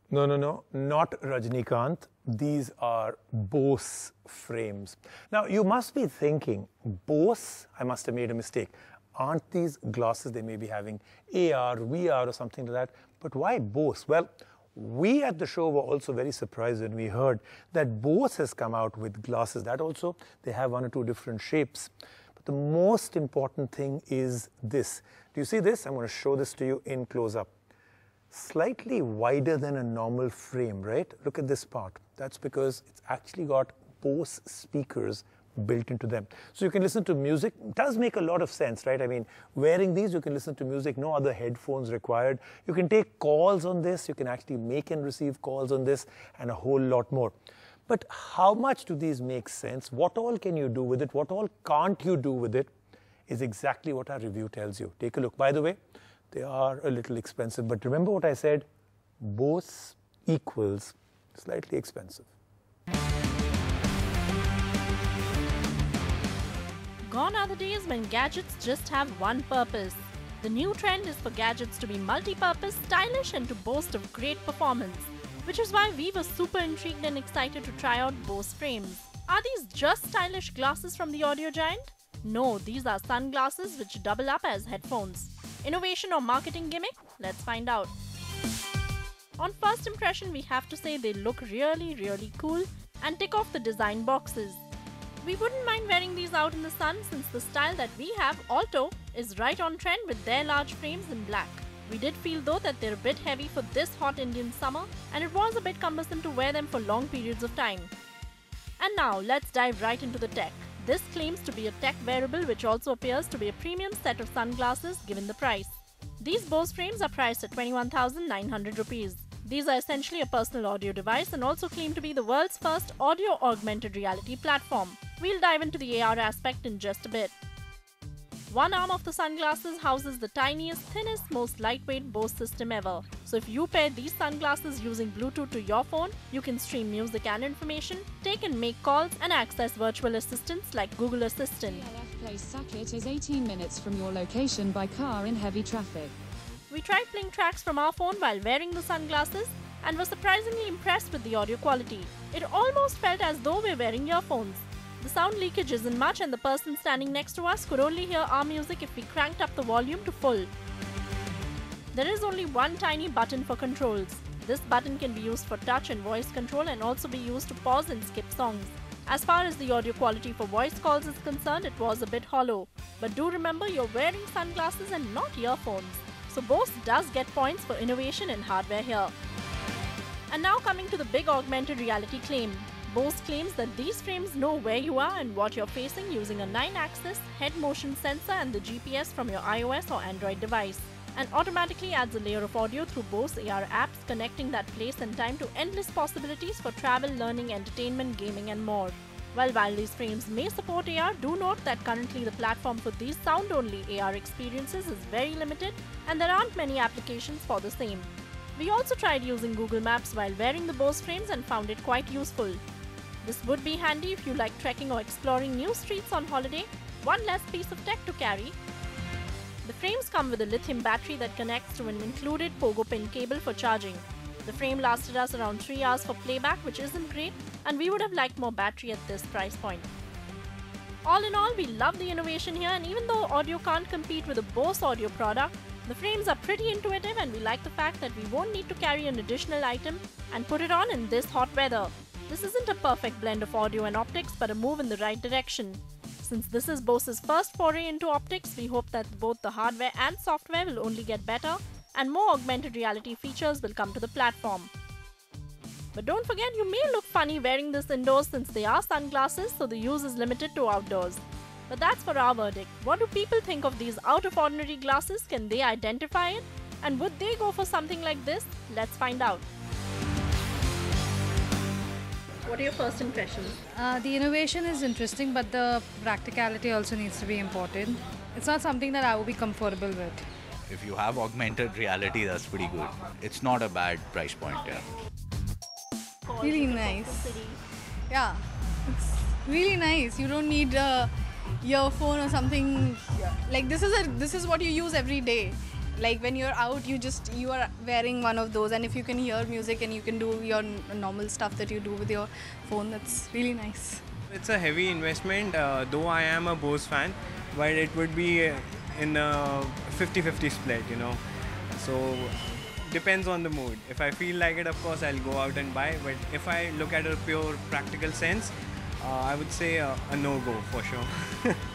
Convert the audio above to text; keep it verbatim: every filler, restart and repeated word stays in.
No, no, no, not Rajnikant. These are Bose frames. Now, you must be thinking, Bose, I must have made a mistake. Aren't these glasses they may be having A R, V R or something like that? But why Bose? Well, we at the show were also very surprised when we heard that Bose has come out with glasses. That also, they have one or two different shapes. But the most important thing is this. Do you see this? I'm going to show this to you in close-up. Slightly wider than a normal frame, right? Look at this part. That's because it's actually got Bose speakers built into them. So you can listen to music. It does make a lot of sense, right? I mean, wearing these, you can listen to music, no other headphones required. You can take calls on this. You can actually make and receive calls on this and a whole lot more. But how much do these make sense? What all can you do with it? What all can't you do with it is exactly what our review tells you. Take a look. By the way, they are a little expensive, but remember what I said, Bose equals slightly expensive. Gone are the days when gadgets just have one purpose. The new trend is for gadgets to be multi-purpose, stylish and to boast of great performance. Which is why we were super intrigued and excited to try out Bose Frames. Are these just stylish glasses from the audio giant? No, these are sunglasses which double up as headphones. Innovation or marketing gimmick? Let's find out. On first impression, we have to say they look really, really cool and tick off the design boxes. We wouldn't mind wearing these out in the sun since the style that we have, Alto, is right on trend with their large frames in black. We did feel though that they're a bit heavy for this hot Indian summer and it was a bit cumbersome to wear them for long periods of time. And now let's dive right into the tech. This claims to be a tech wearable which also appears to be a premium set of sunglasses given the price. These Bose frames are priced at twenty-one thousand nine hundred rupees. These are essentially a personal audio device and also claim to be the world's first audio augmented reality platform. We'll dive into the A R aspect in just a bit. One arm of the sunglasses houses the tiniest, thinnest, most lightweight Bose system ever. So if you pair these sunglasses using Bluetooth to your phone, you can stream music and information, take and make calls, and access virtual assistants like Google Assistant. L F Place Saket is eighteen minutes from your location by car in heavy traffic. We tried playing tracks from our phone while wearing the sunglasses and were surprisingly impressed with the audio quality. It almost felt as though we're wearing earphones. The sound leakage isn't much and the person standing next to us could only hear our music if we cranked up the volume to full. There is only one tiny button for controls. This button can be used for touch and voice control and also be used to pause and skip songs. As far as the audio quality for voice calls is concerned, it was a bit hollow. But do remember you're wearing sunglasses and not earphones. So Bose does get points for innovation in hardware here. And now coming to the big augmented reality claim. Bose claims that these frames know where you are and what you're facing using a nine axis head motion sensor and the G P S from your iOS or Android device, and automatically adds a layer of audio through Bose A R apps, connecting that place and time to endless possibilities for travel, learning, entertainment, gaming and more. Well, while these frames may support A R, do note that currently the platform for these sound-only A R experiences is very limited and there aren't many applications for the same. We also tried using Google Maps while wearing the Bose frames and found it quite useful. This would be handy if you like trekking or exploring new streets on holiday, one less piece of tech to carry. The frames come with a lithium battery that connects to an included pogo pin cable for charging. The frame lasted us around three hours for playback, which isn't great, and we would have liked more battery at this price point. All in all, we love the innovation here, and even though audio can't compete with a Bose audio product, the frames are pretty intuitive and we like the fact that we won't need to carry an additional item and put it on in this hot weather. This isn't a perfect blend of audio and optics, but a move in the right direction. Since this is Bose's first foray into optics, we hope that both the hardware and software will only get better and more augmented reality features will come to the platform. But don't forget, you may look funny wearing this indoors since they are sunglasses, so the use is limited to outdoors. But that's for our verdict. What do people think of these out-of-ordinary glasses? Can they identify it? And would they go for something like this? Let's find out. What are your first impressions? Uh, the innovation is interesting, but the practicality also needs to be important. It's not something that I would be comfortable with. If you have augmented reality, that's pretty good. It's not a bad price point, yeah. Really nice. Yeah, it's really nice. You don't need a earphone or something. Like this is a this is what you use every day. Like when you're out, you just you are wearing one of those, and if you can hear music and you can do your n- normal stuff that you do with your phone, that's really nice. It's a heavy investment, uh, though I am a Bose fan, but it would be in a fifty fifty split, you know. So depends on the mood. If I feel like it, of course, I'll go out and buy. But if I look at a pure practical sense, uh, I would say uh, a no-go for sure.